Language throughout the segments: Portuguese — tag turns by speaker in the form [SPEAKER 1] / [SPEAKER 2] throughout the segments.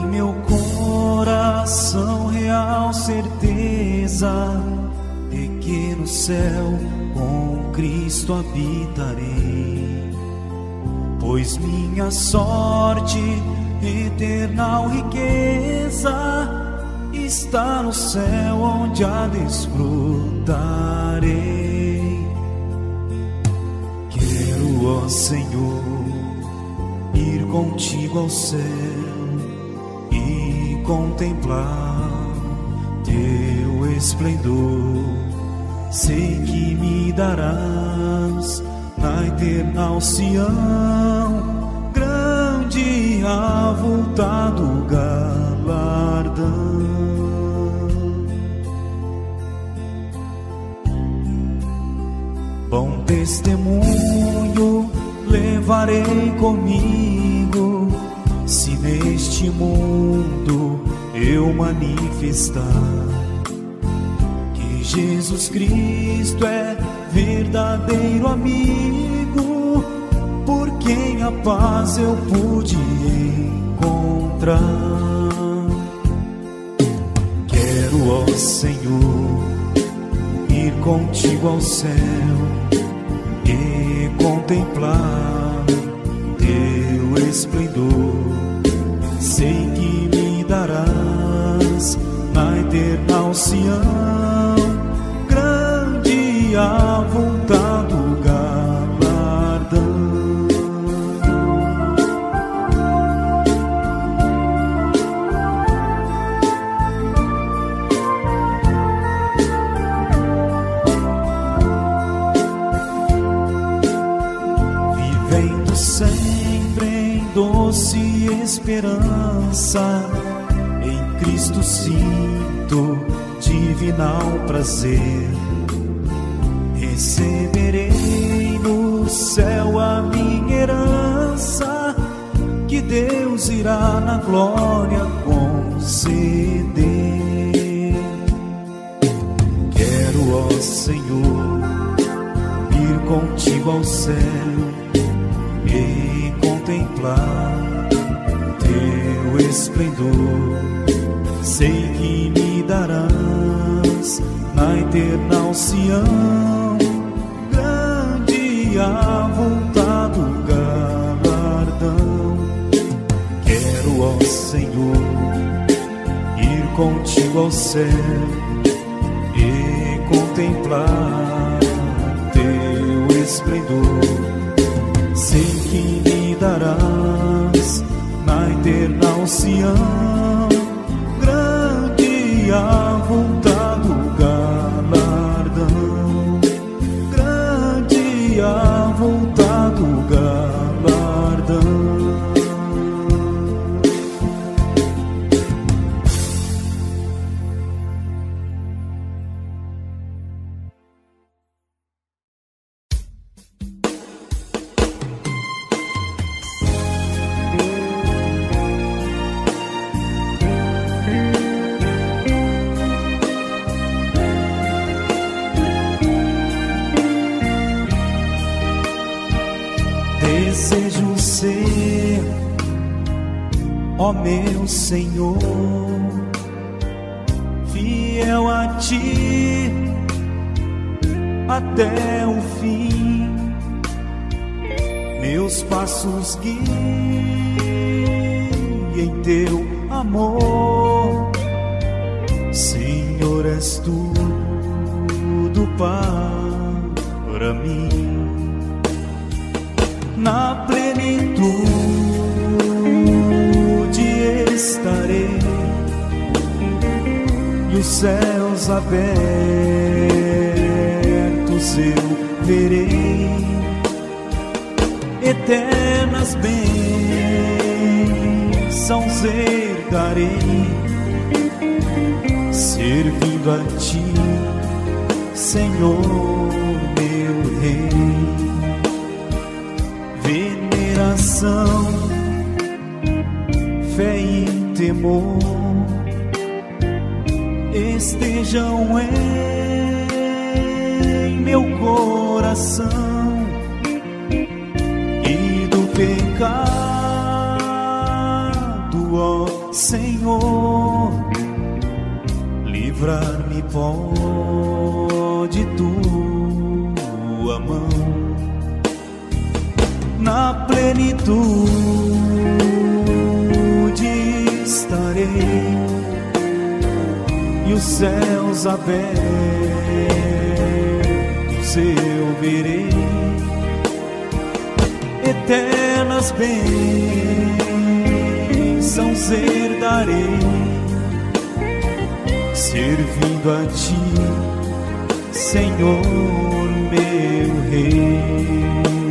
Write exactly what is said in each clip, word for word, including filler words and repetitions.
[SPEAKER 1] meu coração real certeza de que no céu com Cristo habitarei, pois minha sorte, eternal riqueza, está no céu onde a desfrutarei. Quero, ó Senhor, ir contigo ao céu e contemplar teu esplendor. Sei que me darás na eternal Sião grande e avultado galardão. Bom testemunho levarei comigo, se neste mundo eu manifestar que Jesus Cristo é verdadeiro amigo, por quem a paz eu pude encontrar. Quero, ó Senhor, ir contigo ao céu e contemplar teu esplendor. Sei que me darás na eternal Sião grande e avultado galardão. Vivendo sempre em doce esperança, em Cristo sinto divinal prazer. Receberei no céu a minha herança, que Deus irá na glória conceder. Quero, ó Senhor, ir contigo ao céu e contemplar teu esplendor. Sei que me darás na eternal Sião grande e avultado galardão. Quero, ó Senhor, ir contigo ao céu e contemplar teu esplendor. Sei que me darás na eternal Sião grande e avultado galardão, grande e avultado galardão. Desejo ser, ó meu Senhor, fiel a ti até o fim. Meus passos guie em teu amor. Senhor, és tudo para mim. Na plenitude estarei e os céus abertos eu verei. Eternas bênçãos herdarei, servindo a ti, Senhor meu Rei. Veneração, fé e temor estejam em meu coração, e do pecado, ó Senhor, livrar-me pode tua mão. Na plenitude estarei e os céus abertos eu verei. Eternas bênçãos herdarei, servindo a Ti, Senhor meu Rei.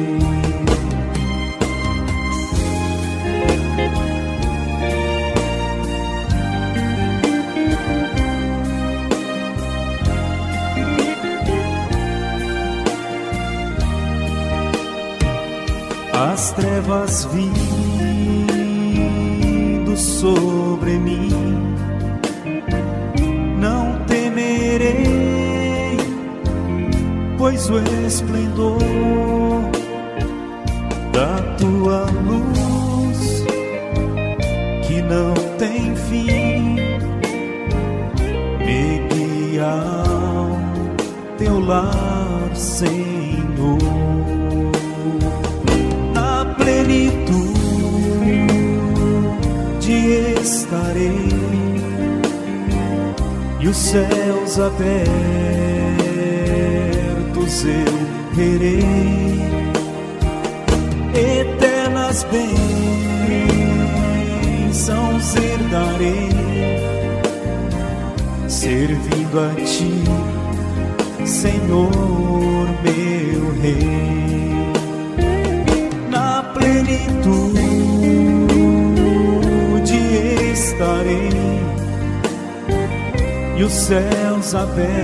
[SPEAKER 1] As trevas vindo sobre mim, não temerei, pois o esplendor da Tua luz, que não tem fim, me guia ao Teu lar, Senhor. Plenitude estarei e os céus abertos eu verei. Eternas bênçãos herdarei, servindo a Ti, Senhor meu Rei. Plenitude estarei e os céus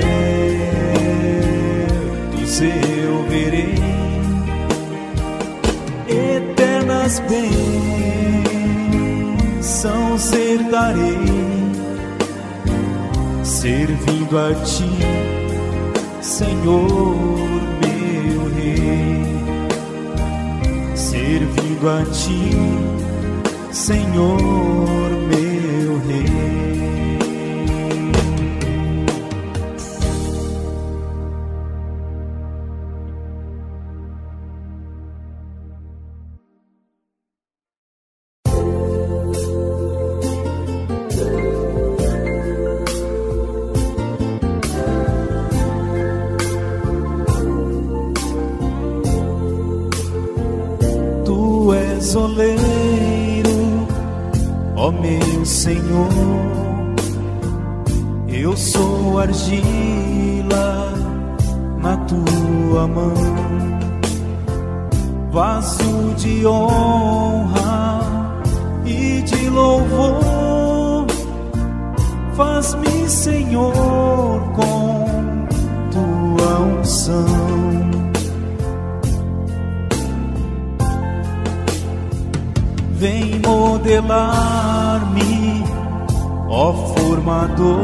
[SPEAKER 1] abertos eu verei. Eternas bênçãos herdarei, servindo a Ti, Senhor meu Rei. Servindo a Ti, Senhor meu Rei. Oleiro, ó meu Senhor, eu sou argila na Tua mão, vaso de honra e de louvor. Faz-me, Senhor, com Tua unção. Vem modelar-me, ó formador,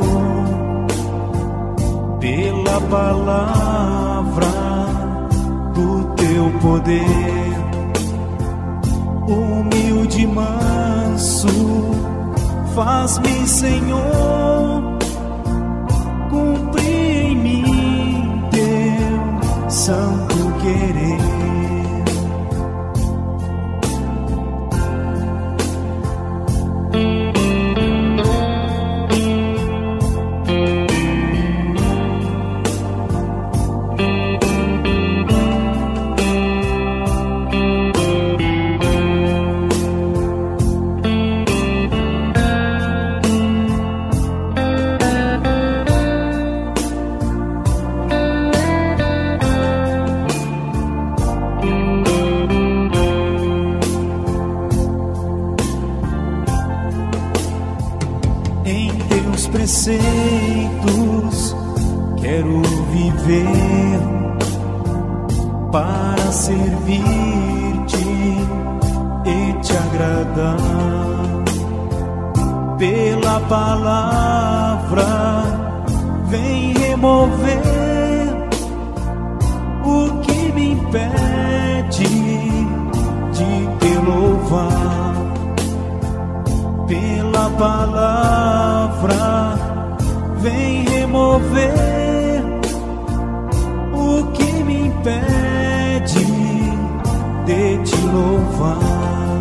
[SPEAKER 1] pela palavra do Teu poder. Humilde e manso, faz-me, Senhor, cumprir em mim Teu santo querer. Preceitos quero viver para servir-te e te agradar. Pela palavra vem remover o que me impede de te louvar. Pela tua palavra vem remover o que me impede de te louvar.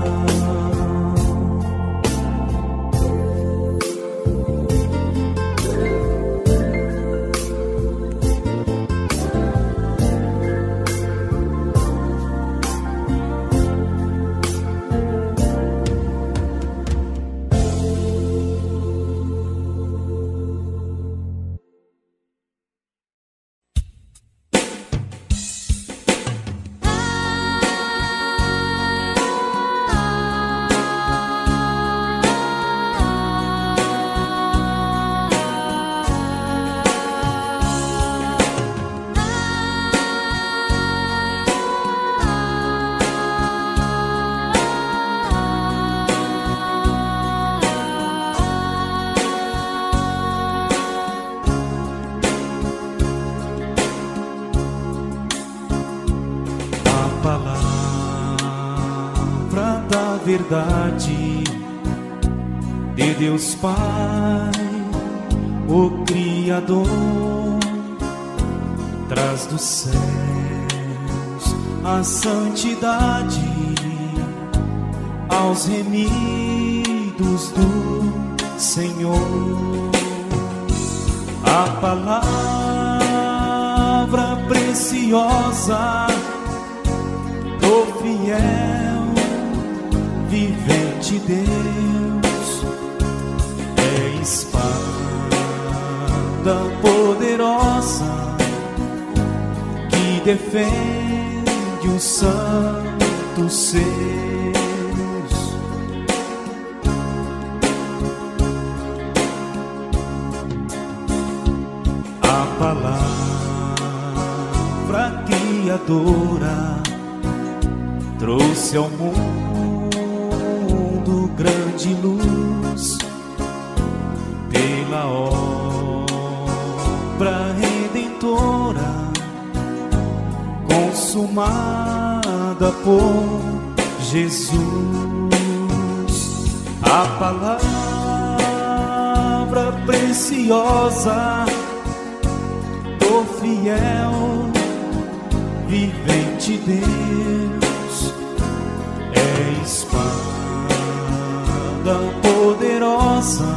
[SPEAKER 1] Verdade de Deus Pai, o Criador, traz dos céus a santidade aos remidos do Senhor. A palavra preciosa do fiel vivente Deus é espada poderosa que defende os santos seus. A palavra criadora trouxe ao mundo grande luz pela obra redentora consumada por Jesus. A palavra preciosa do fiel vivente Deus é espada poderosa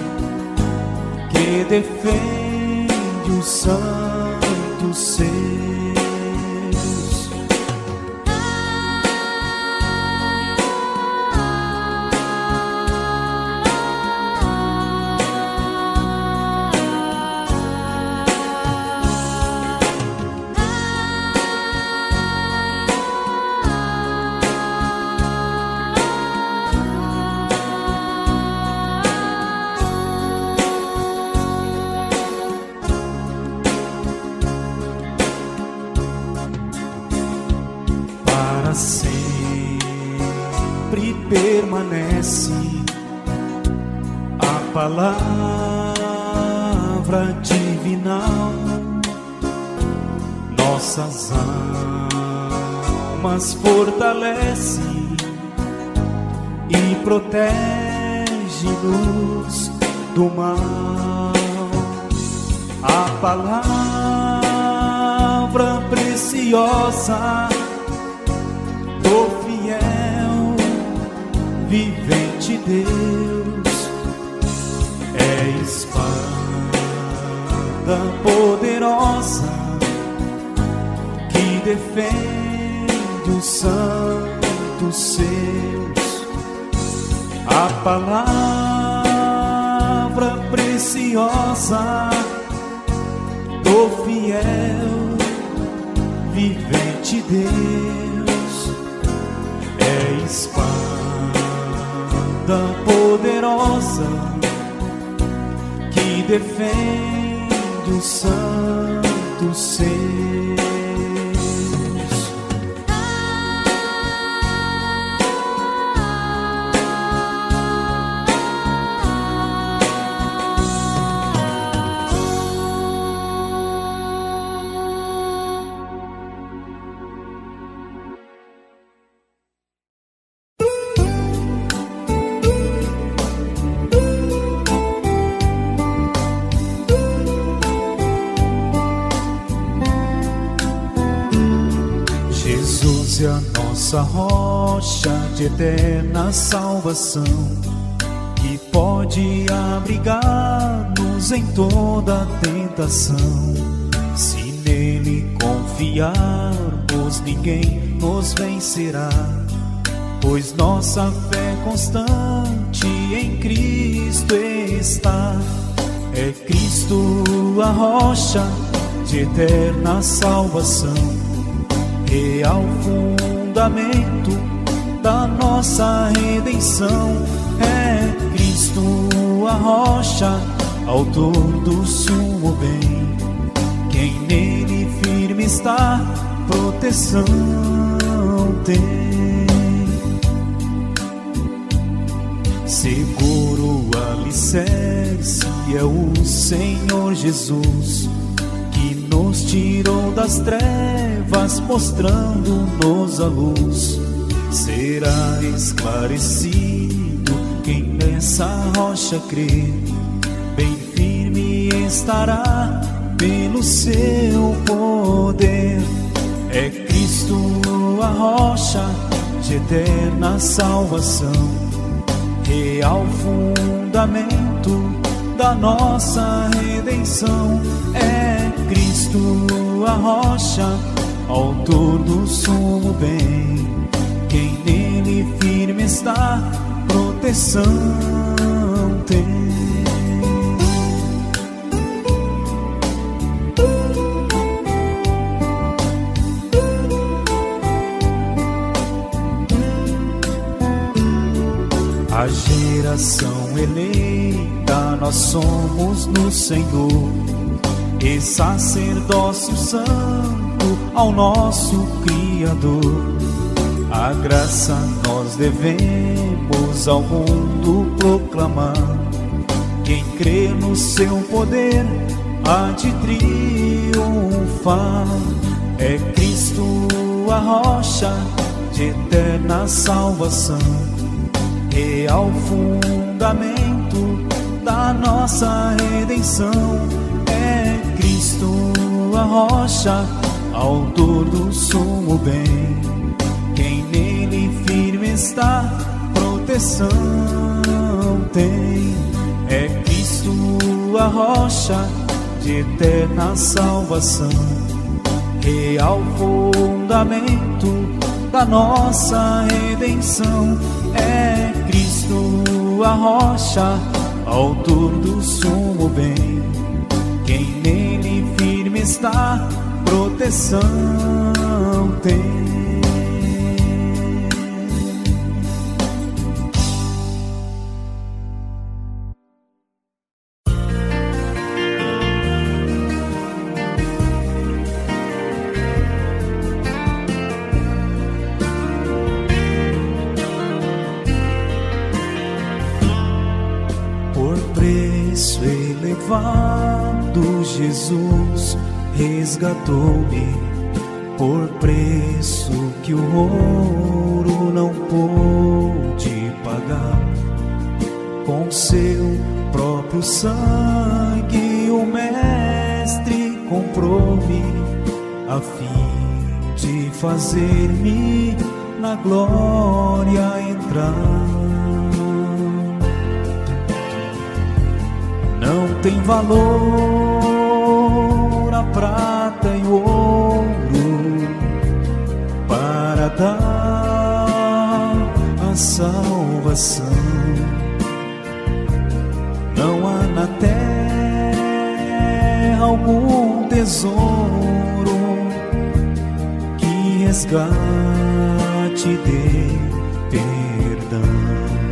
[SPEAKER 1] que defende os santos seus. Permanece a palavra divinal, nossas almas fortalece e protege-nos do mal. A palavra preciosa do fiel vivente Deus é espada poderosa que defende os santos seus. A palavra preciosa do fiel vivente Deus é espada poderosa que defende os santos seus. Deus é a nossa rocha de eterna salvação, que pode abrigar-nos em toda tentação. Se nele confiarmos, ninguém nos vencerá, pois nossa fé constante em Cristo está. É Cristo a rocha de eterna salvação, real fundamento da nossa redenção. É Cristo a rocha, autor do sumo bem, quem nele firme está, proteção tem. Seguro alicerce é o Senhor Jesus, que nos tirou das trevas, mostrando-nos a luz. Será esclarecido quem nessa rocha crê, bem firme estará pelo seu poder. É Cristo a rocha de eterna salvação, real fundamento da nossa redenção. É Cristo a rocha, autor do sumo bem, quem nele firme está, proteção tem. A geração eleita nós somos no Senhor, e sacerdócio santo ao nosso Criador. A graça nós devemos ao mundo proclamar, quem crê no seu poder há de triunfar. É Cristo a rocha de eterna salvação, real fundamento da nossa redenção. É Cristo a rocha, autor do sumo bem, quem nele firme está, proteção tem. É Cristo a rocha de eterna salvação, real fundamento da nossa redenção. É Cristo a rocha, autor do sumo bem, quem nele firme está, proteção tem. Jesus resgatou-me por preço que o ouro não pôde pagar. Com seu próprio sangue o Mestre comprou-me, a fim de fazer-me na glória entrar. Não tem valor a prata e o ouro para dar a salvação. Não há na terra algum tesouro que resgate de perdão.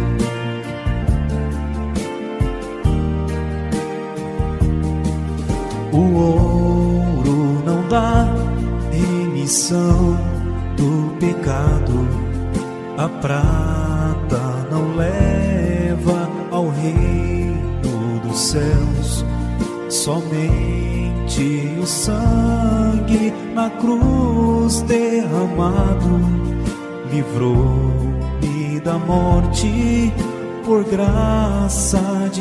[SPEAKER 1] O ouro não dá remissão do pecado, a prata não leva ao reino dos céus. Somente o sangue na cruz derramado livrou-me da morte por graça de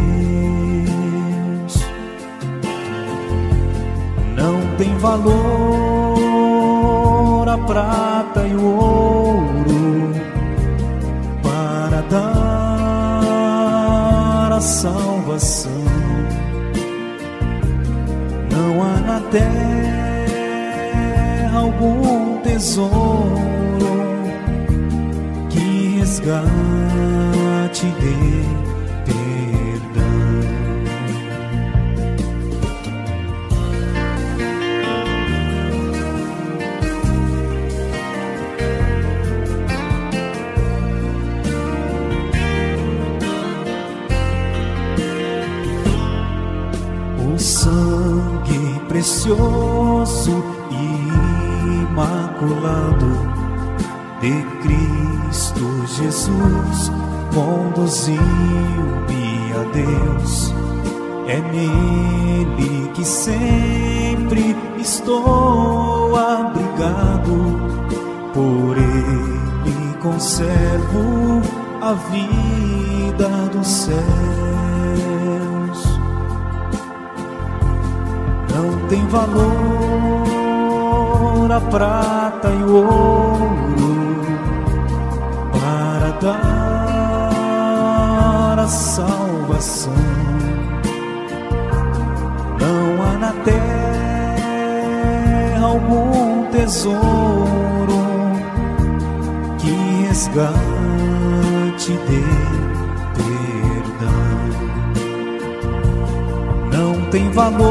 [SPEAKER 1] Deus. Não tem valor a prata e o ouro para dar a salvação. Não há na terra algum tesouro que resgate dê perdão. O sangue precioso e imaculado de Cristo Jesus conduziu-me a Deus. É nele que sempre estou abrigado, por ele conservo a vida dos céus. Não tem valor a prata e o ouro para dar a salvação. Não há na terra algum tesouro que resgate dê perdão. Não tem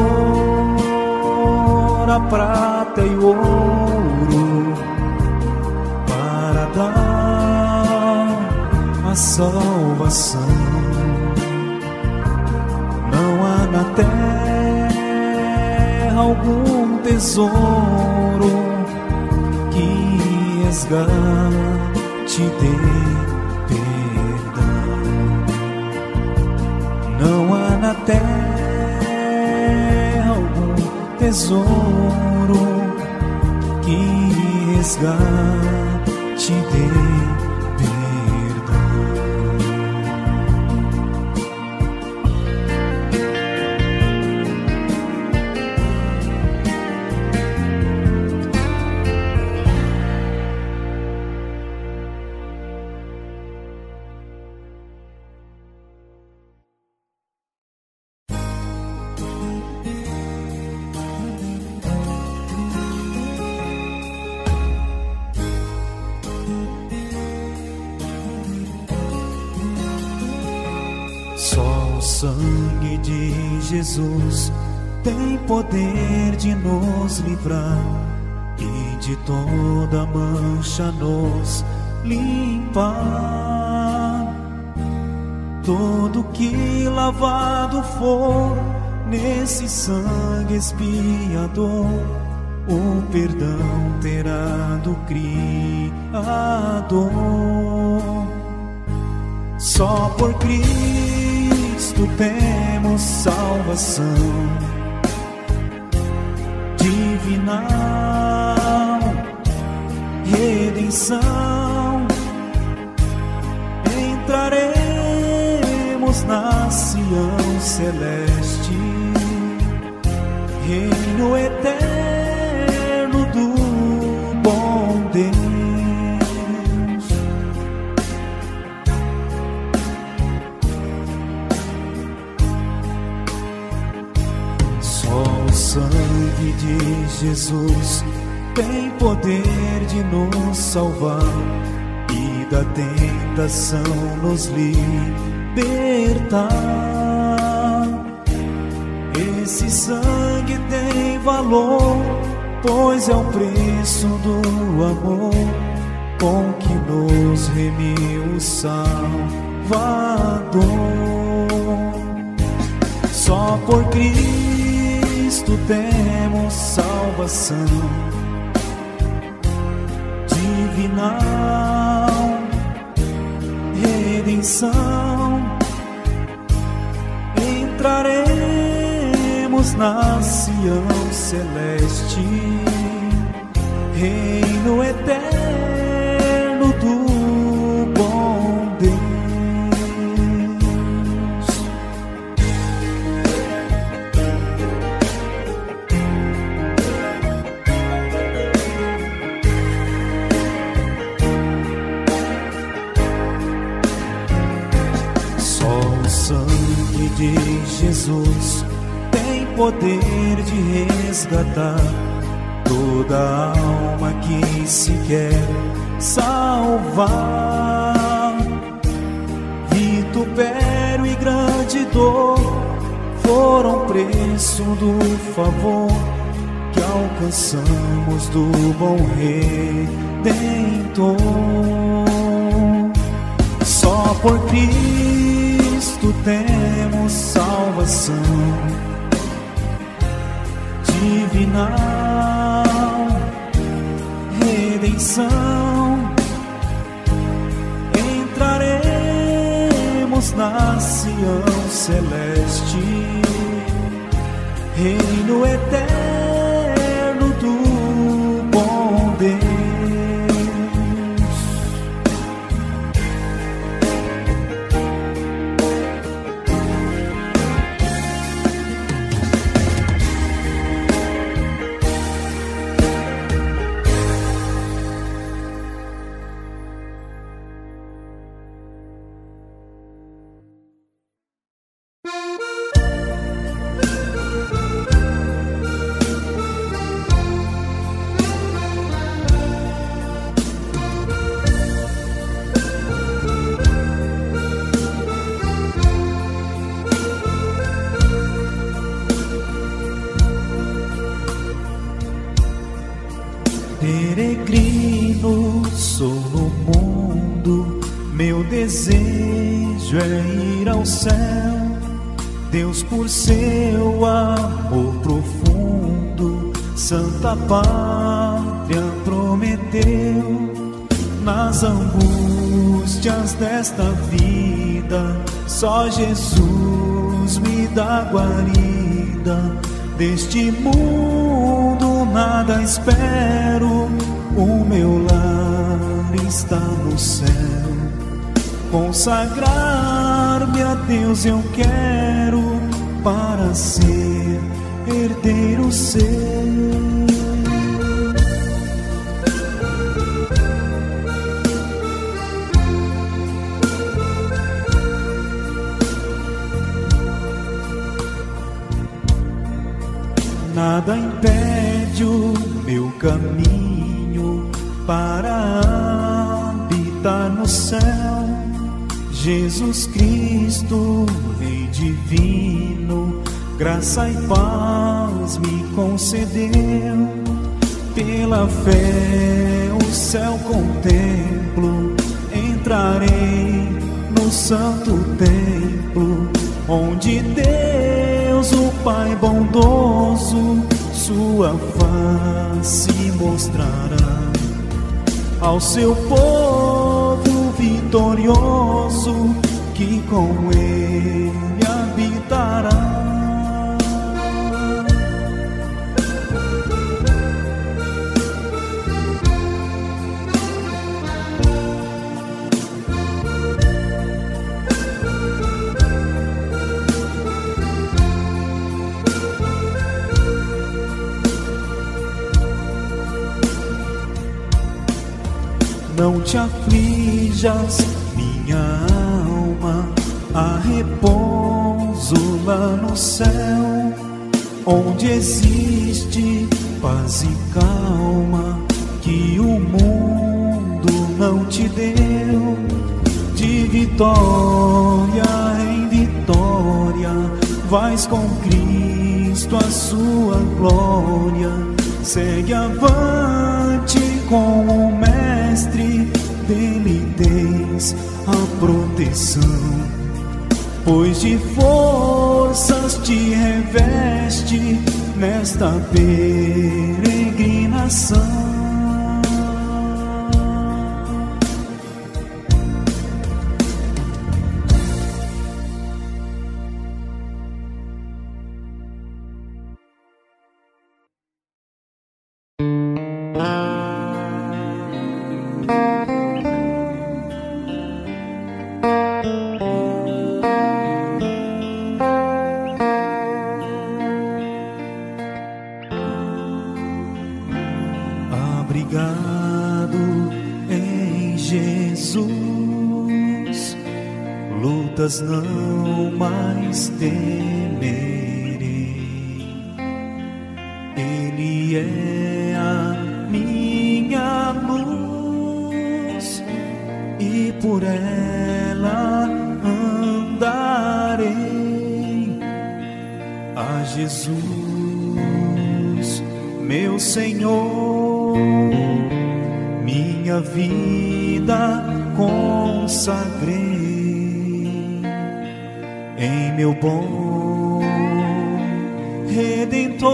[SPEAKER 1] valor a prata e o ouro para dar a salvação. Não há na terra algum tesouro que resgate dê perdão. Não há na terra algum tesouro que resgate dê sangue de Jesus tem poder de nos livrar e de toda mancha nos limpar. Todo que lavado for nesse sangue expiador, o perdão terá do Criador. Só por Cristo temos salvação divinal, redenção. Entraremos na Sião celeste, reino eterno do bom Deus. O sangue de Jesus tem poder de nos salvar e da tentação nos libertar. Esse sangue tem valor, pois é o preço do amor com que nos remiu o Salvador. Só por Cristo temos salvação divinal, redenção. Entraremos na Sião celeste, reino eterno do bom Deus. sangue de Jesus tem poder de resgatar toda alma que se quer salvar. Vitupério e grande dor foram preço do favor que alcançamos do bom Redentor. Só por Cristo temos salvação divinal, redenção. Entraremos na Sião celeste, reino eterno do bom Deus. Peregrino sou no mundo, meu desejo é ir ao céu. Deus, por seu amor profundo, santa pátria prometeu. Nas angústias desta vida, só Jesus me dá guarida. Deste mundo nada espero, o meu lar está no céu. Consagrar-me a Deus eu quero, para ser herdeiro seu. Nada impede o meu caminho para habitar no céu. Jesus Cristo, Rei divino, graça e paz me concedeu. Pela fé o céu contemplo, entrarei no santo templo, onde Deus, o Pai bondoso, sua face mostrará ao seu povo vitorioso, que com ele habitará. Não te aflijas, minha alma, há repouso lá no céu, onde existe paz e calma, que o mundo não te deu. De vitória em vitória, vais com Cristo a sua glória. Segue avante com o Mestre, dele tens a proteção, pois de forças te reveste nesta peregrinação. Lutas não mais temerei. Ele é a minha luz e por ela andarei. A Jesus, meu Senhor, minha vida consagrei. Em meu bom Redentor,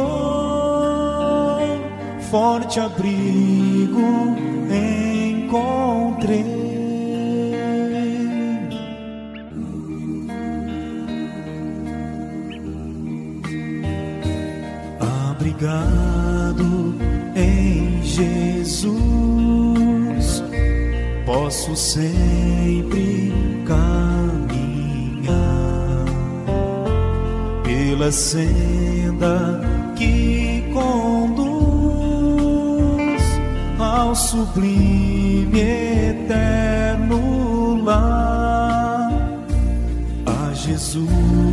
[SPEAKER 1] forte abrigo encontrei. Abrigado em Jesus, posso sempre caminhar pela senda que conduz ao sublime eterno lar. A Jesus,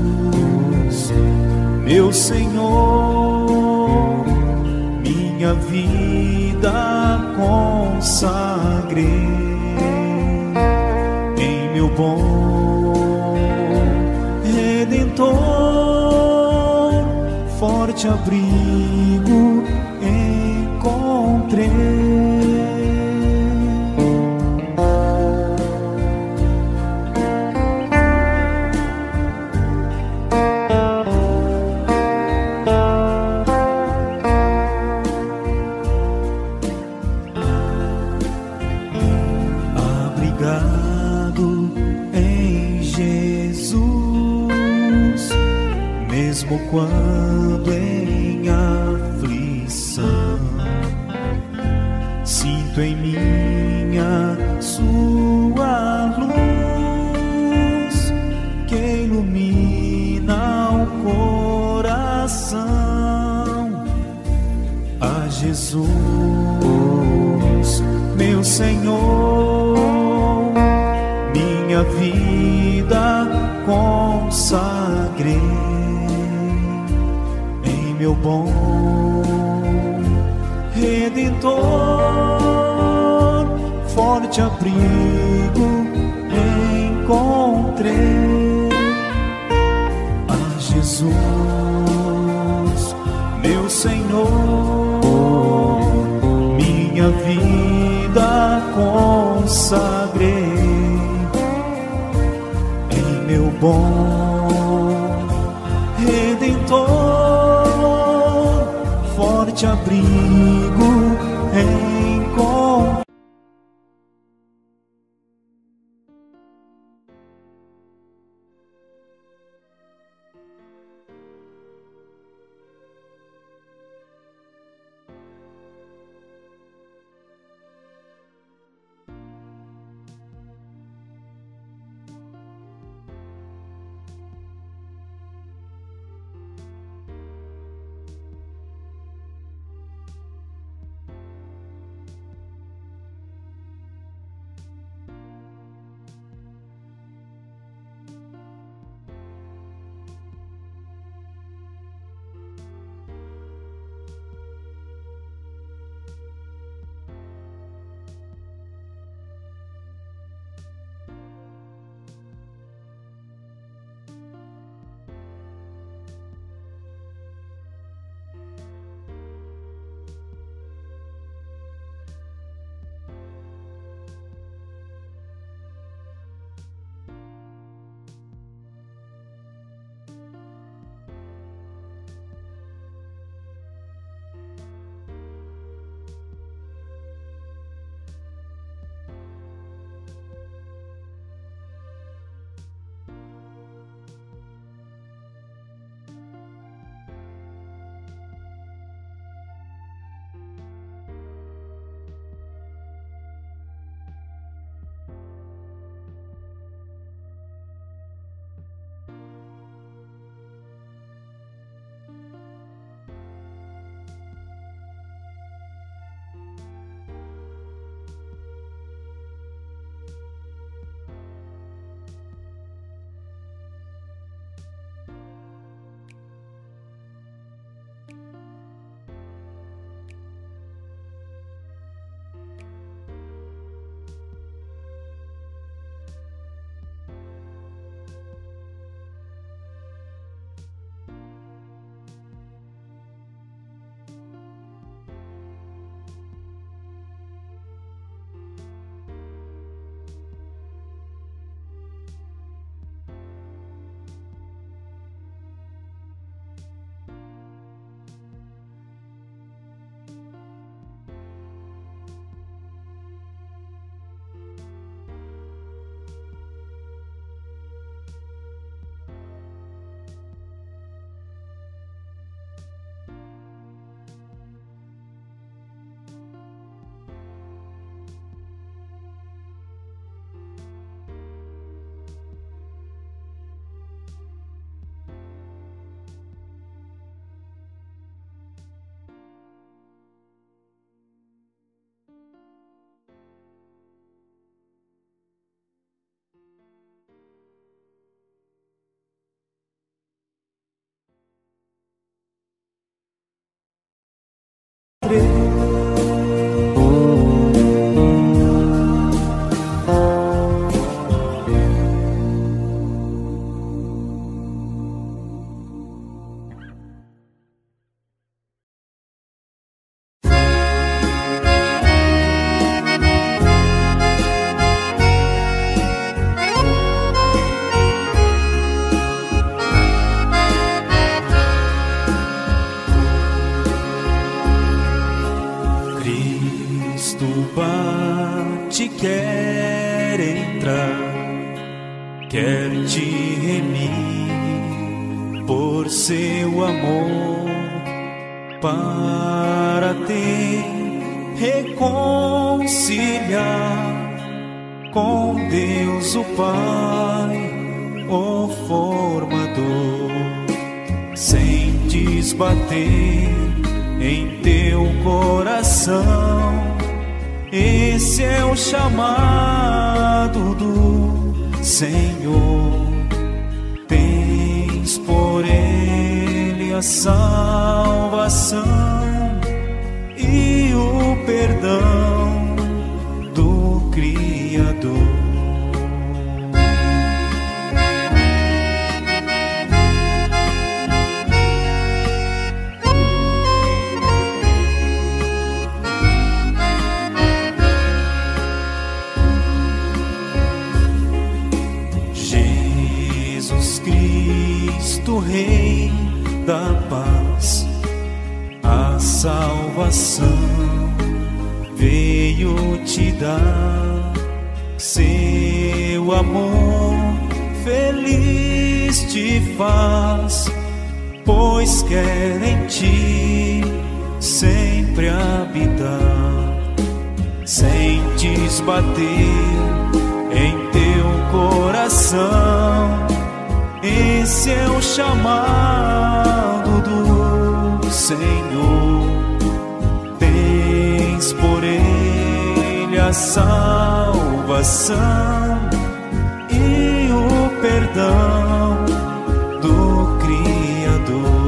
[SPEAKER 1] meu Senhor, minha vida consagrei. Em meu bom Redentor, forte abrigo encontrei. Abrigado em Jesus, mesmo quando em aflição, sinto em minha sua luz que ilumina o coração. A Jesus, meu Senhor, minha vida consagrei. Em meu bom Redentor, forte abrigo encontrei. A Jesus, meu Senhor, minha vida consagrei. Em meu bom Redentor, forte abrigo encontrei. quer te remir por seu amor, para te reconciliar com Deus o Pai, o formador. Sentes bater em teu coração, esse é o chamado do Senhor. Tens por Ele a salvação e o perdão do Criador. Cristo, Rei da paz, a salvação veio te dar. Seu amor feliz te faz, pois quer em ti sempre habitar. Sentes bater em teu coração, esse é o chamado do Senhor. Tens por Ele a salvação e o perdão do Criador.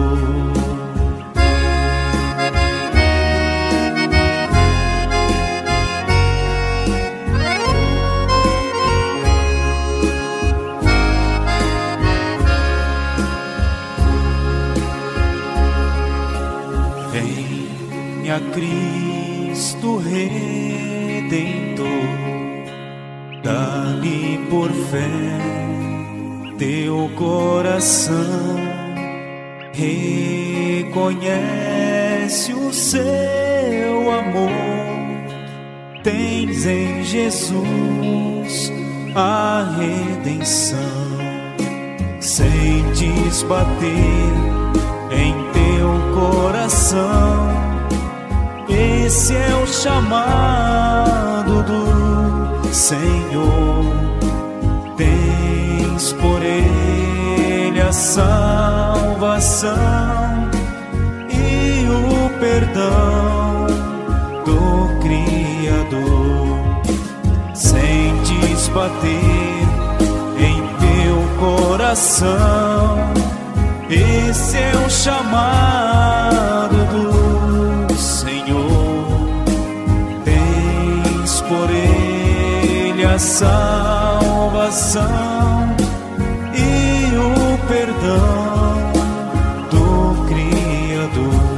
[SPEAKER 1] Venha Cristo Redentor, dá-lhe por fé teu coração, reconhece o seu amor. Tens em Jesus a redenção. Sentes bater em teu coração, esse é o chamado do Senhor. Tens por Ele a salvação e o perdão do Criador. Sentes bater em teu coração, esse é o chamado do Senhor. Tens por Ele a salvação e o perdão do Criador.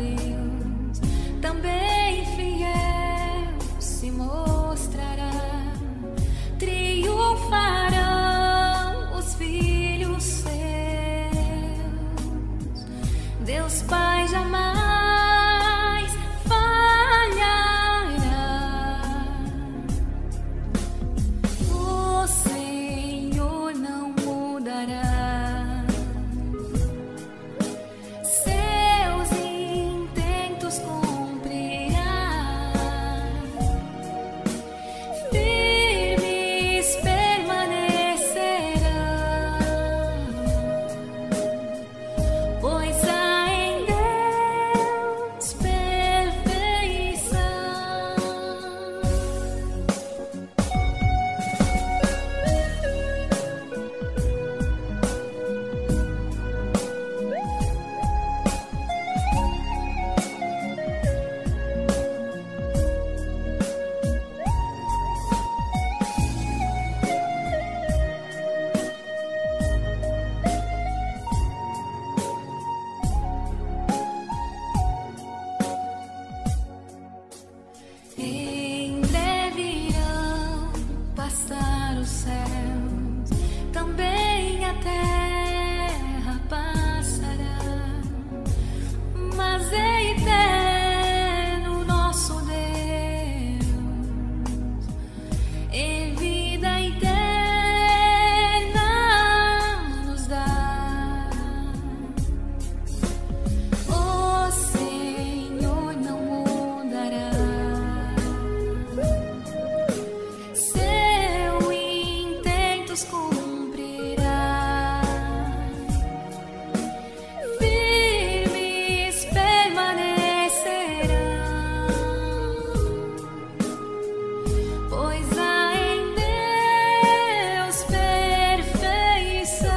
[SPEAKER 2] Deus, também fiel se mostrará. Triunfarão os filhos seus. Deus Pai jamais falhará. O Senhor não mudará. Seus intentos cumprirá. Firmes permanecerão, pois há em Deus perfeição. Em breve irão passar os céus, também a terra passará, mas é eterno nosso Deus, em vida eterna nos dá. O Senhor não mudará. Seus intentos cumprirá. Firmes permanecerão, pois há em Deus perfeição.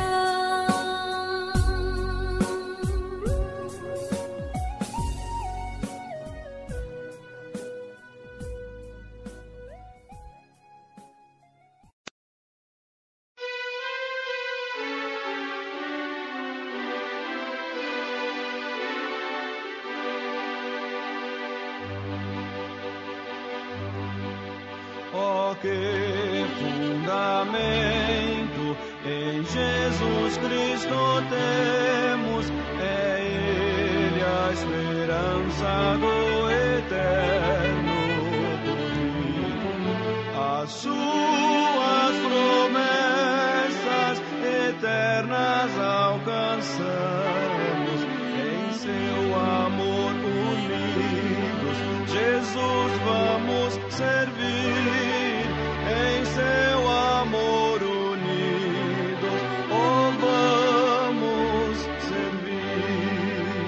[SPEAKER 1] Oh, que fundamento em Jesus Cristo temos, é Ele a esperança do eterno porvir. As suas promessas eternas alcançamos, em seu amor unidos, Jesus vamos servir, em seu amor unidos, oh, vamos servir.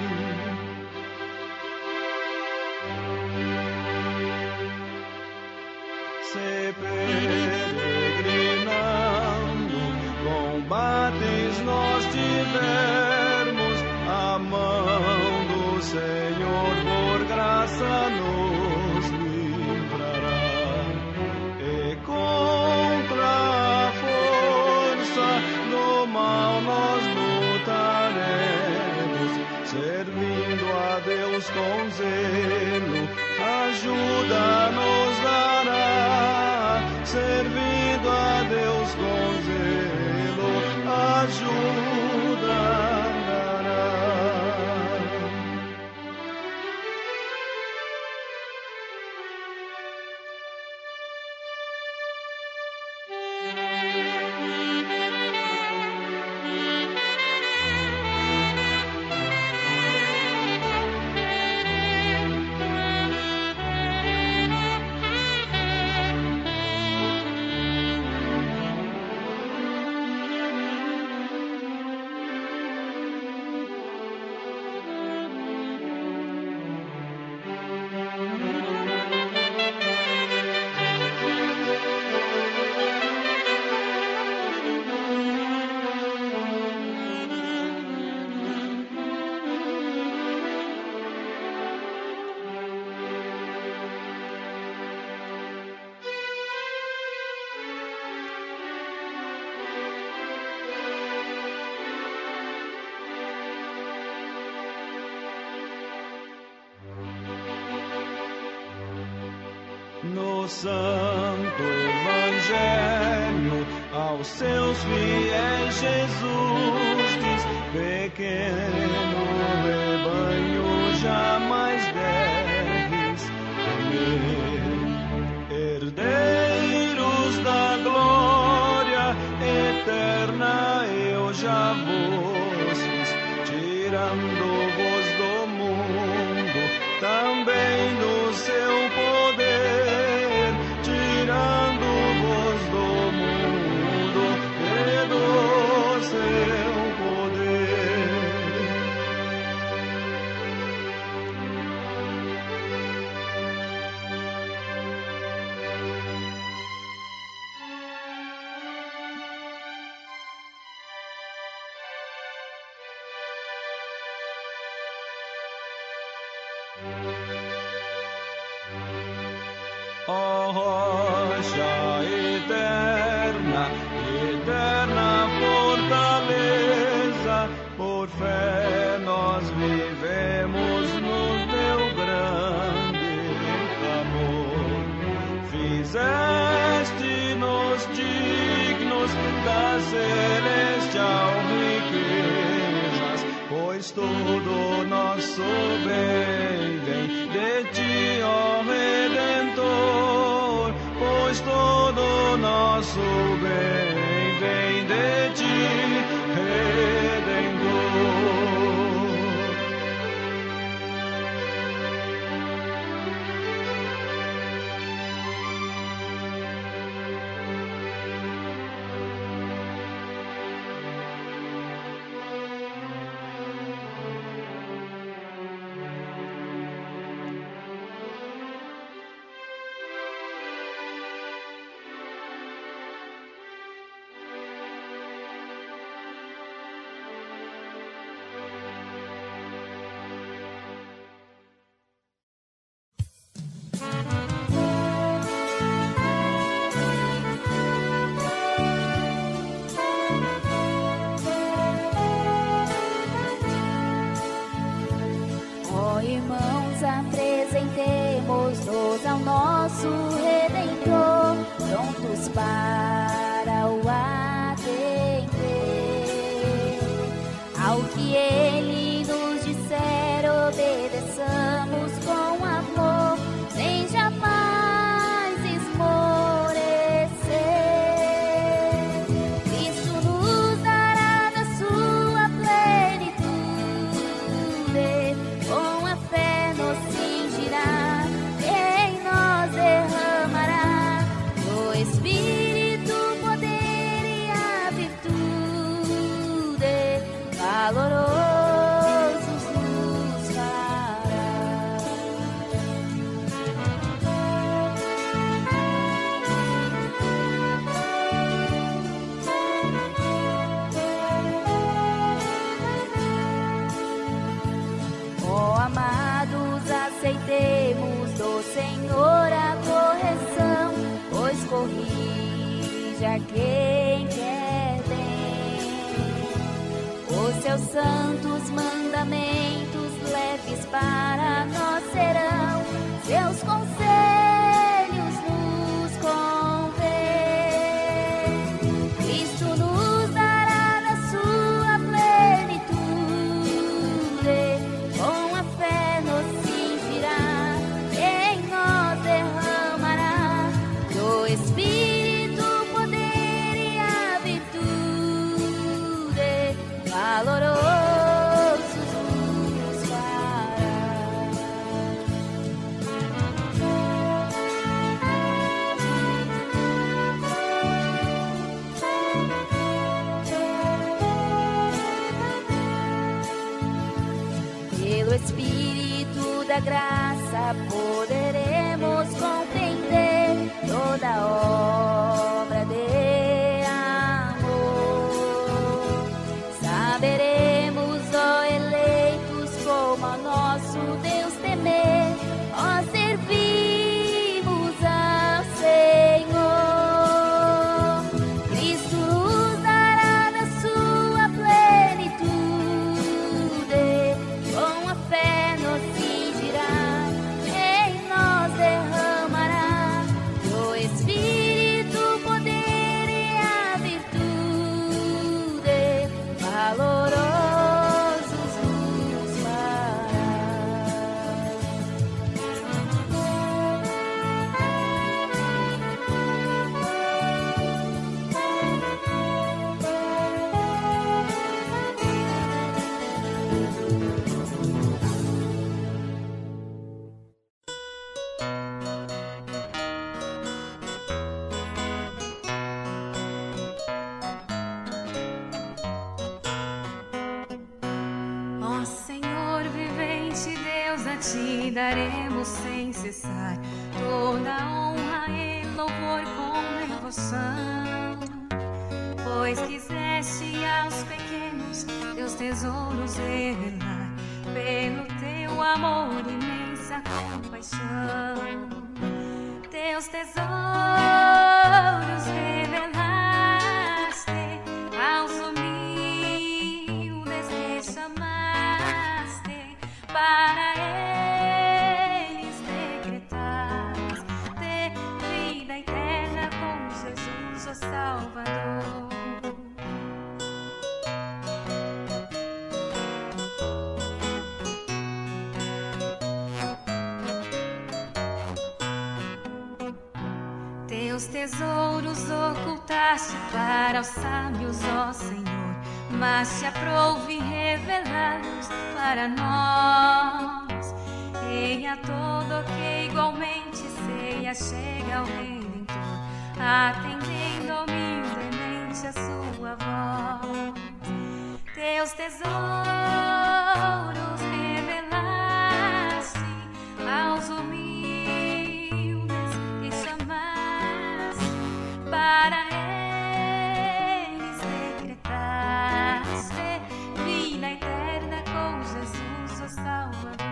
[SPEAKER 1] Se peregrinando combates nós tivermos, a mão do Senhor por graça nos livrará. no santo evangelho aos seus fiéis Jesus diz: pequeno rebanho, jamais deves temer. Herdeiros da glória eterna eu já vos fiz, tirando-vos do mundo, também do seu poder, tirando-vos do mundo e do seu poder. Ó rocha eterna, eterna fortaleza, por fé nós vivemos no teu grande amor. Fizeste-nos dignos das celestial riquezas, pois todo nosso bem vem de ti, ó Redentor, pois todo nosso bem vem de ti, Redentor.
[SPEAKER 3] Apresentemos-nos ao nosso Redentor, prontos para o atender. Ao que Ele nos disser, obedeçamos com amor, sem jamais esmorecer. Cristo nos dará da sua plenitude, com a fé nos cingirá, em nós derramará do Espírito poder e a virtude, valorosos nos fará. Ó amados, aceitemos do Senhor a correção, pois corrige a quem quer bem. Os seus santos mandamentos leves para nós serão, seus conselhos nos convém. Cristo nos dará da sua plenitude, com a fé nos cingirá, em nós derramará do Espírito poder e a virtude, valorosos nos fará. Pelo Espírito da graça poderemos compreender toda a obra de amor. Saberemos, ó eleitos, como ao nosso Deus temer, ó servimos ao Senhor. Cristo nos dará da sua plenitude, com a fé nos cingirá, em nós derramará
[SPEAKER 2] te daremos sem cessar toda honra e louvor com devoção, pois quiseste aos pequenos teus tesouros revelar, pelo teu amor imensa compaixão. Teus tesouros revelaste aos humildes que chamaste, para eles decretaste vida eterna com Jesus, o Salvador. Teus tesouros ocultaste para os sábios, ó Senhor, mas te aprouve revelá-los para nós. E a todo que igualmente ceia chega ao Redentor, atendendo humildemente a sua voz. Teus tesouros revelaste aos humildes que chamaste, para eles decretaste vida eterna com Jesus, o Salvador.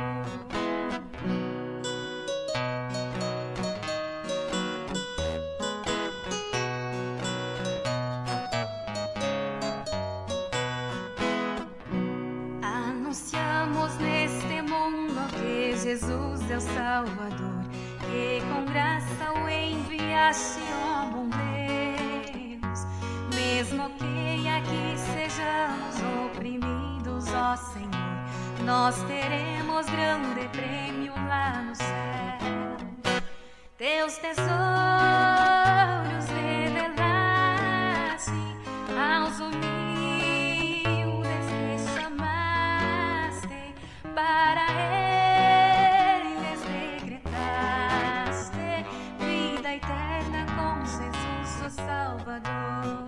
[SPEAKER 2] Anunciamos neste mundo que Jesus é o Salvador, que com graça o enviaste, ó bom Deus. Mesmo que aqui sejamos oprimidos, ó Senhor, nós teremos grande prêmio lá no céu. Teus tesouros revelaste aos humildes que chamaste, para eles decretaste vida eterna com Jesus, o Salvador.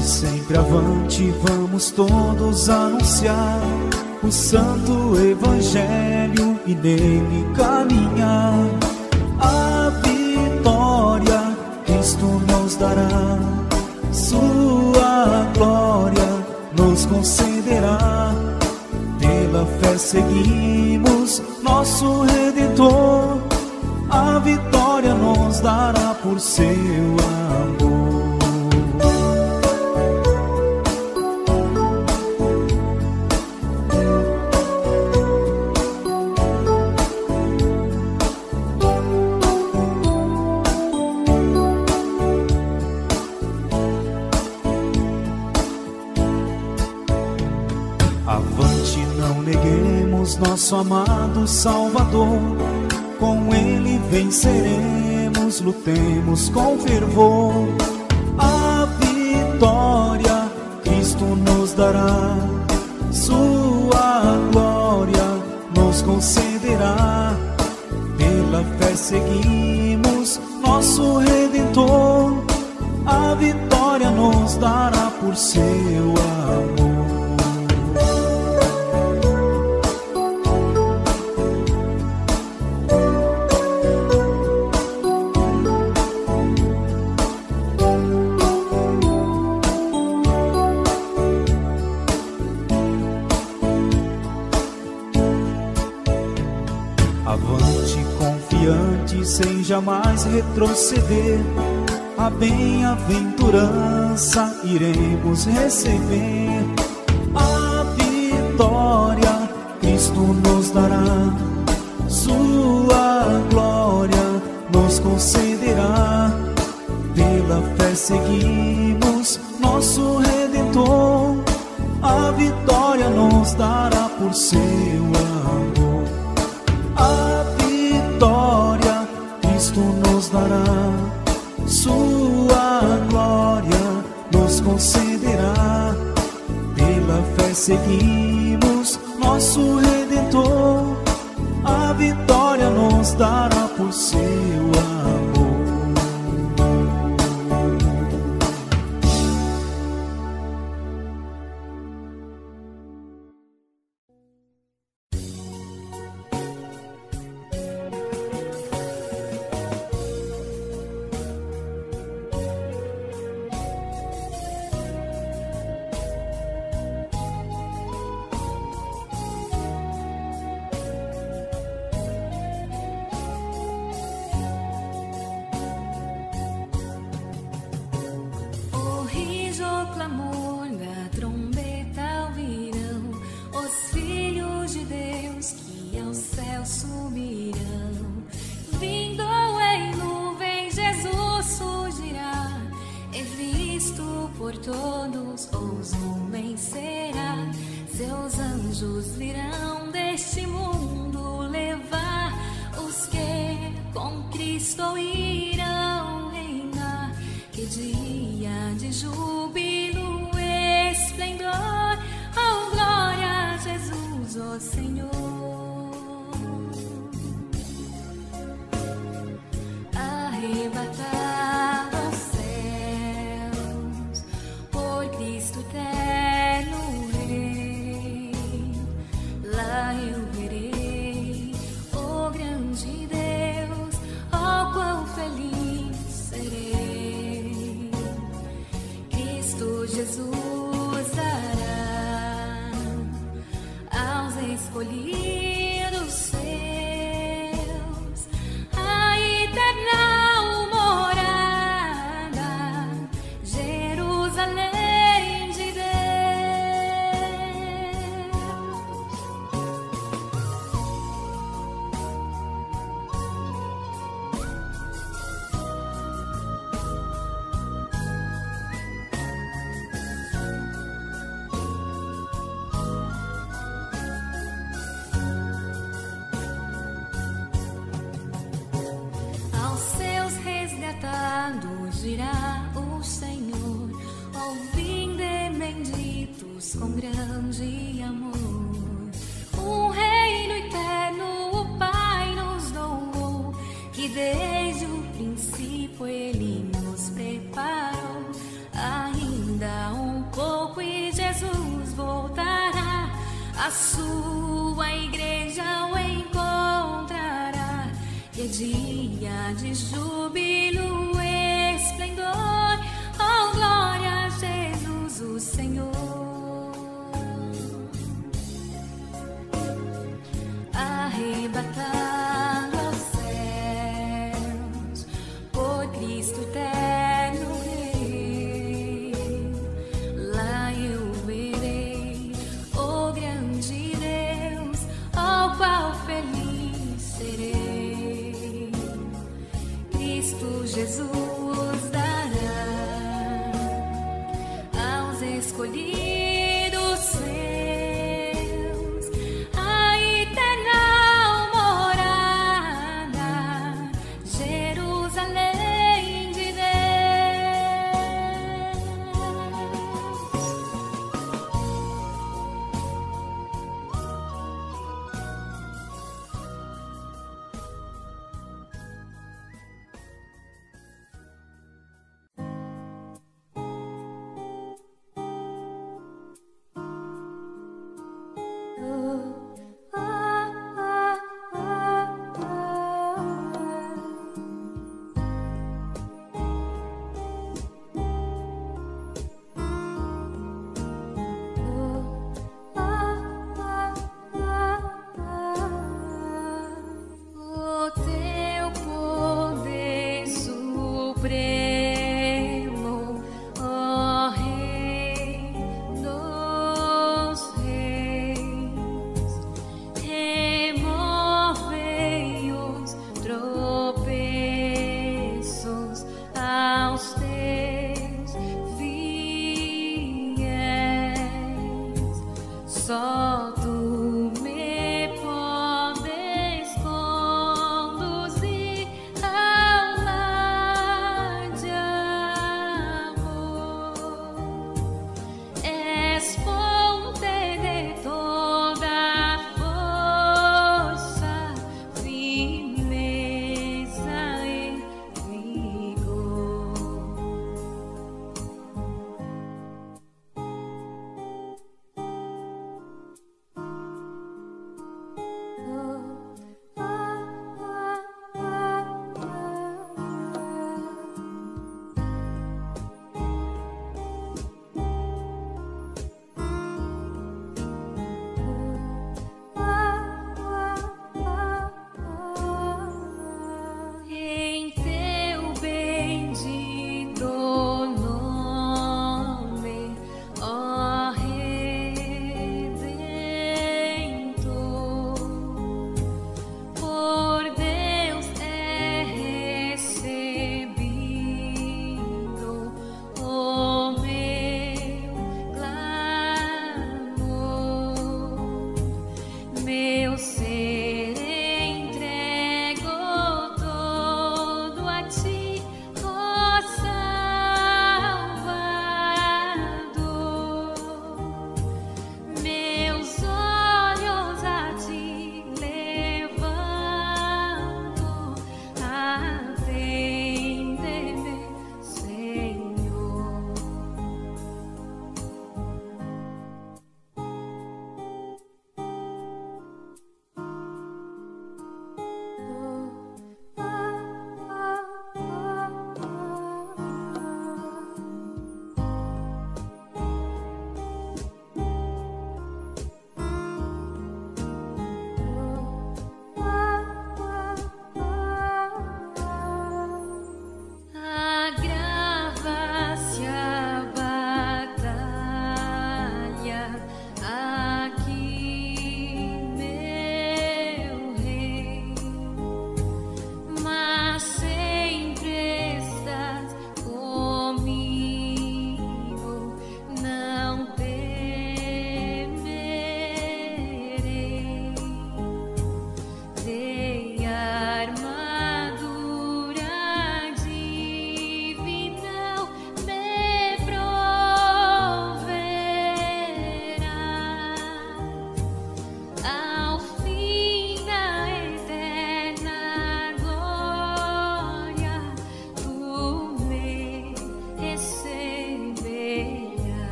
[SPEAKER 1] Avante, sempre avante, vamos todos anunciar o santo evangelho e nele caminhar. A vitória Cristo nos dará, sua glória nos concederá. Pela fé seguimos nosso Redentor, a vitória nos dará por seu amor. Avante, não neguemos nosso amado Salvador, com ele venceremos, lutemos com fervor. A vitória Cristo nos dará, sua glória nos concederá. Pela fé seguimos nosso Redentor, a vitória nos dará por seu amor. Avante, confiante, sem jamais retroceder, a bem-aventurança iremos receber. A vitória Cristo nos dará, sua glória nos concederá. Pela fé seguimos nosso Redentor, a vitória nos dará por seu amor. A vitória Cristo nos dará, sua glória nos concederá. Pela fé seguimos nosso Redentor, a vitória nos dará por seu amor.
[SPEAKER 2] Por todos os homens será, seus anjos virão deste mundo levar os que com Cristo irão reinar. Que dia de júbilo, esplendor, oh glória a Jesus, ó Senhor. Arrebatar aos céus por Cristo eterno Rei, lá eu verei o grande Deus, oh quão feliz serei. Cristo Jesus dará aos escolhidos seus a eterna dirá o Senhor, ouvinde benditos com grande amor. Um reino eterno o Pai nos doou, que desde o princípio Ele nos preparou. Ainda sua igreja o encontrará, e é dia de júbilo, esplendor. Oh, glória a Jesus, o Senhor. Arrebatado aos céus, por Cristo eterno Rei, lá eu verei o grande Deus, ao qual feliz serei. Cristo Jesus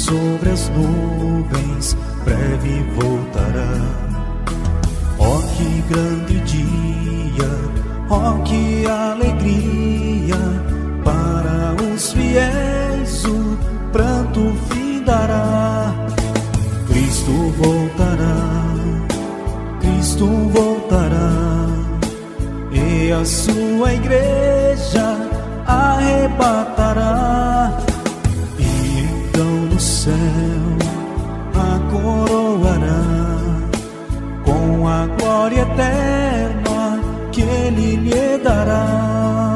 [SPEAKER 1] sobre as nuvens breve voltará. Oh, que grande dia, oh, que alegria, para os fiéis o pranto findará. Cristo voltará, Cristo voltará, e a sua igreja arrebatará. E então no céu a coroará com a glória eterna que Ele lhe dará.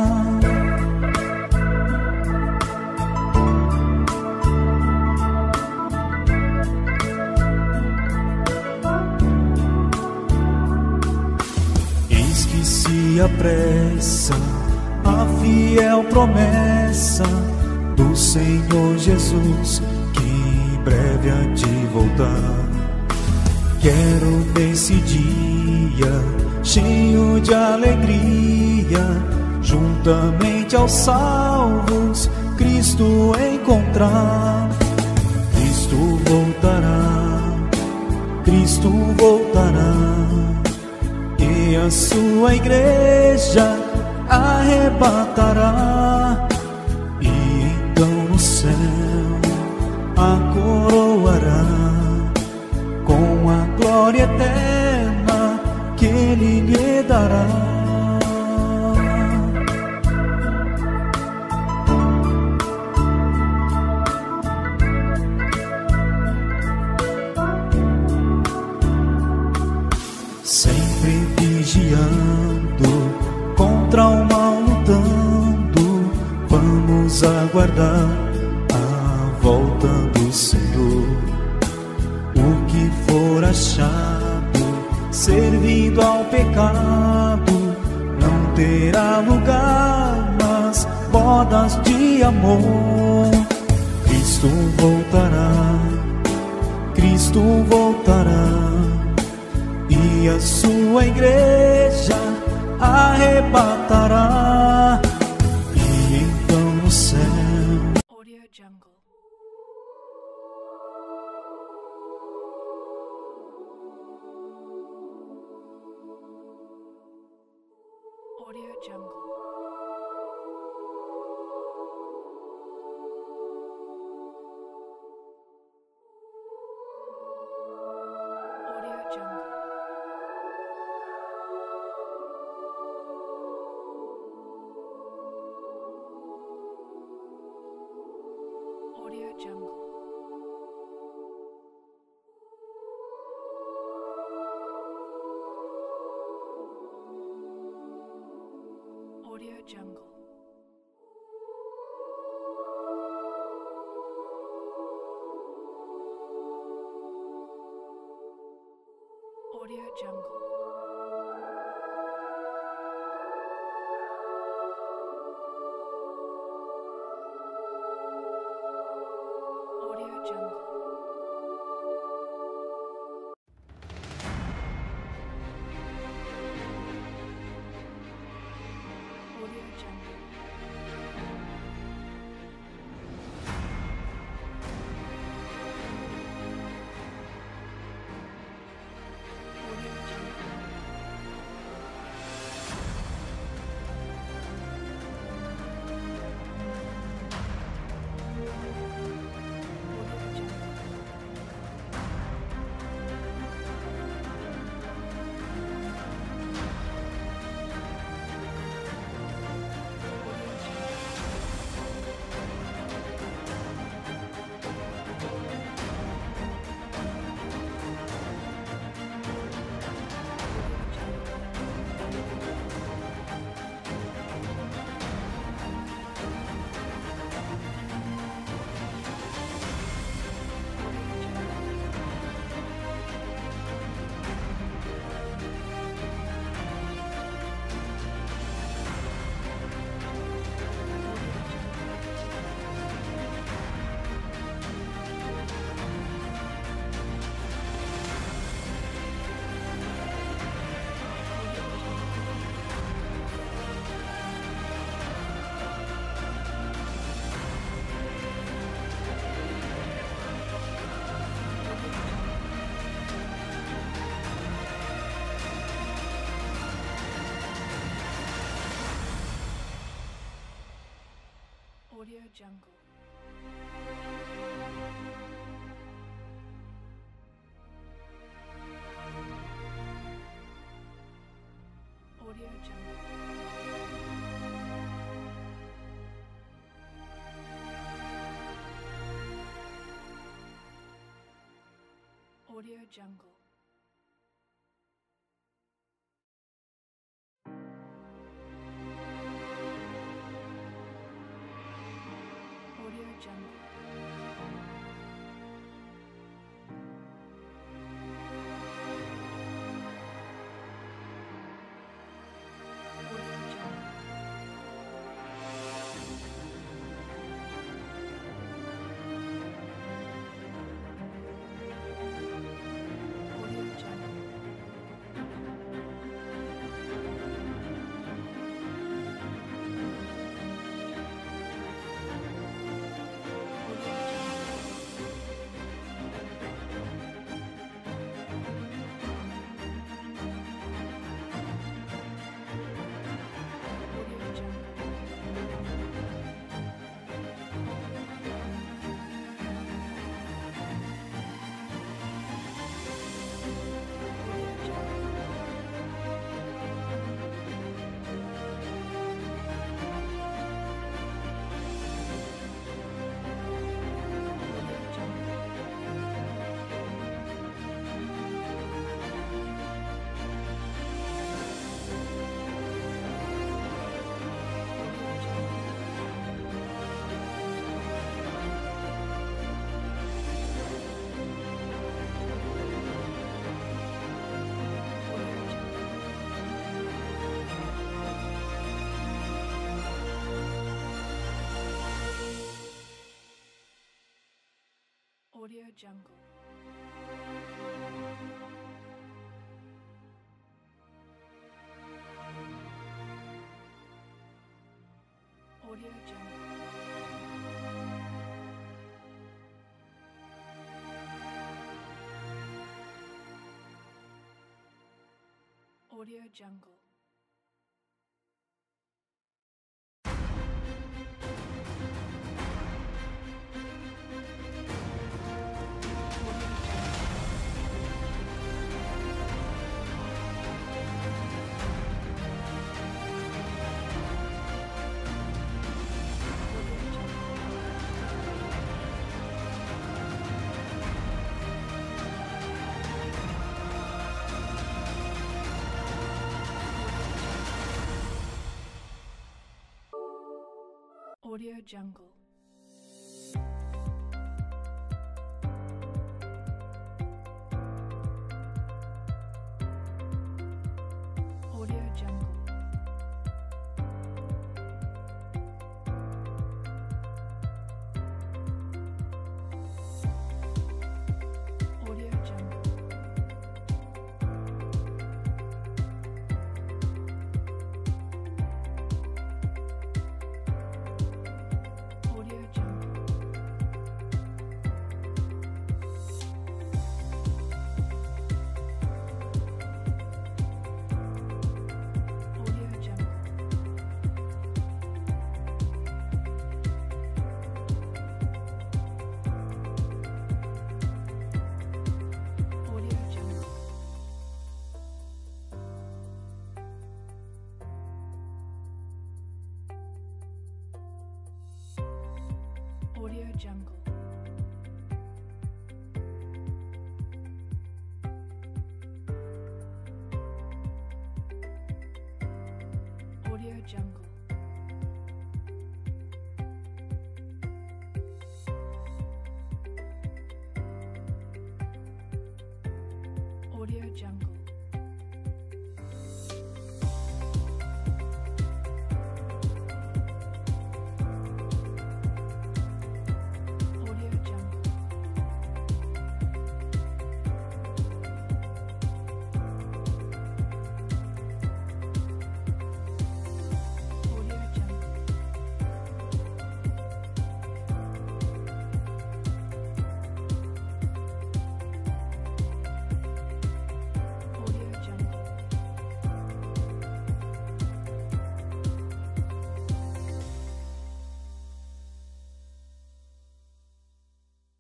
[SPEAKER 1] Eis que se apressa a fiel promessa do Senhor Jesus, que breve há de voltar. Quero nesse dia, cheio de alegria, juntamente aos salvos, Cristo encontrar. Cristo voltará, Cristo voltará, e a sua igreja arrebatará. E então no céu a coroará com a glória eterna que Ele lhe dará. Sempre vigiando, contra o mal lutando, vamos aguardar a volta do Senhor. O que for achado servindo ao pecado não terá lugar nas bodas de amor. Cristo voltará, Cristo voltará, e a sua igreja arrebatará. E então no céu
[SPEAKER 2] Audio Jungle. Audio Jungle. Audio Jungle. Audio Jungle. Audio Jungle. Audio Jungle. Audio Jungle. Audio Jungle. Audio Jungle. Jungle. Audio Jungle. Audio Jungle. Audio Jungle. Audio Jungle. Audio Jungle. Audio Jungle. Audio Jungle. Audio Jungle. Audio Jungle. Audio Jungle. Audio Jungle. Audio Jungle. Audio Jungle. Audio Jungle. Audio Jungle. Audio Jungle. Audio Jungle. Audio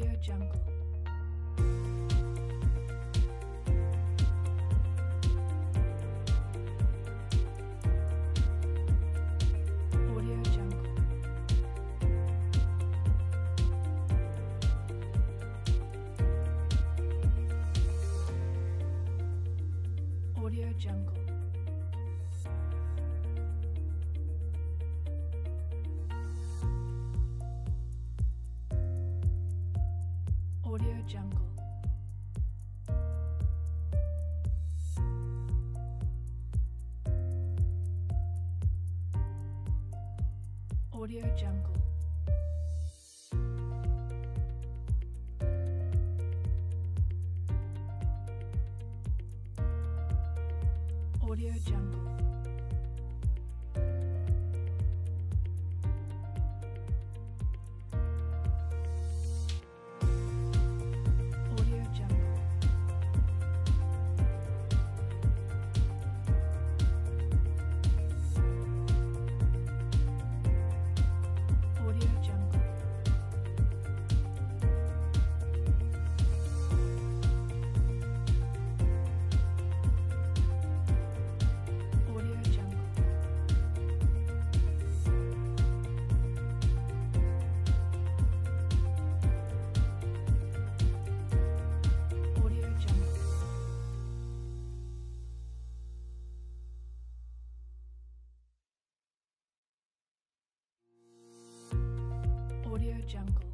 [SPEAKER 4] Audio Jungle. Audio Jungle. Audio Jungle. Audio Jungle. Audio Jungle. Audio Jungle. Audio Jungle. Audio Jungle. Audio Jungle. Audio Jungle. Audio Jungle.